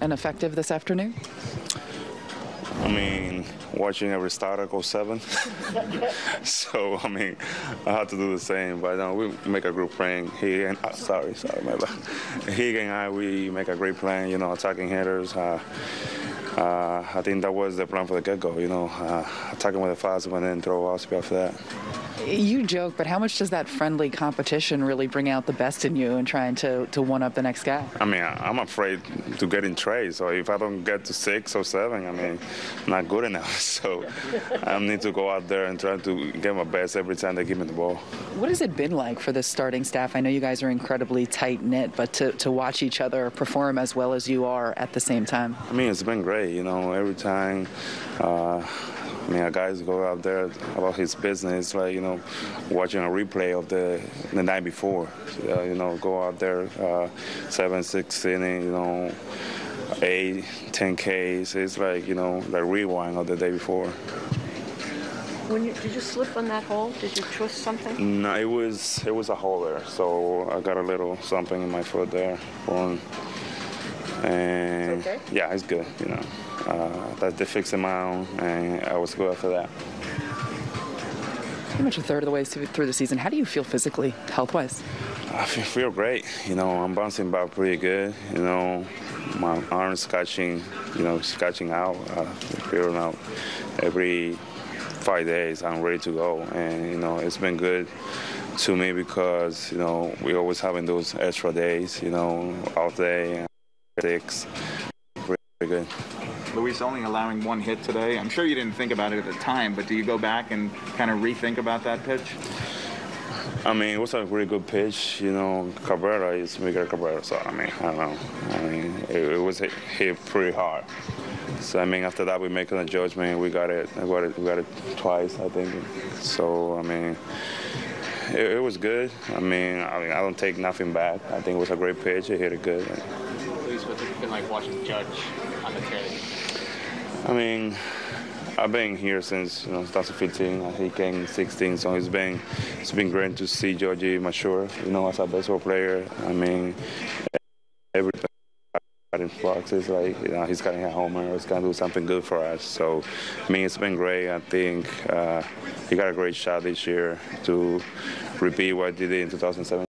and effective this afternoon? I mean, watching every starter go 7. So, I mean, I had to do the same. But we make a group plan. He and sorry, my bad. He and I, we make a great plan. Attacking hitters. I think that was the plan for the get-go. Attacking with the fastball and then throw off after that. You joke, but how much does that friendly competition really bring out the best in you and trying to one-up the next guy? I mean, I'm afraid to get in trade. So if I don't get to 6 or 7, I mean, I'm not good enough. So I need to go out there and try to get my best every time they give me the ball. What has it been like for this starting staff? I know you guys are incredibly tight-knit, but to watch each other perform as well as you are at the same time? I mean, it's been great. Every time. Our guys go out there about his business, like, watching a replay of the night before. Go out there, 7, 6 inning, 8, 10 Ks. It's like, the rewind of the day before. Did you slip on that hole? Did you twist something? No, it was a hole there. So I got a little something in my foot there. And it's okay? Yeah, it's good, they fixed the mound, and I was good after that. Pretty much a third of the way through the season. How do you feel physically, health-wise? I feel great. I'm bouncing back pretty good. My arm's scratching out, clearing out. Every 5 days, I'm ready to go. And, it's been good to me because, we always having those extra days, out there, 6. Pretty good. Luis only allowing 1 hit today. I'm sure you didn't think about it at the time, but do you go back and kind of rethink about that pitch? I mean, it was a really good pitch. Cabrera is Miguel Cabrera, so I don't know. It was hit pretty hard. So after that, we make a judgment. We got it twice, I think. So it was good. I don't take nothing back. I think it was a great pitch. He hit it good. Luis, what's it been like watching Judge on the trailing? I've been here since 2015. He came in 16, so it's been great to see Georgie mature. As a baseball player. Every in Fox is like he's gonna hit a homer. He's gonna do something good for us. So it's been great. I think he got a great shot this year to repeat what he did in 2007.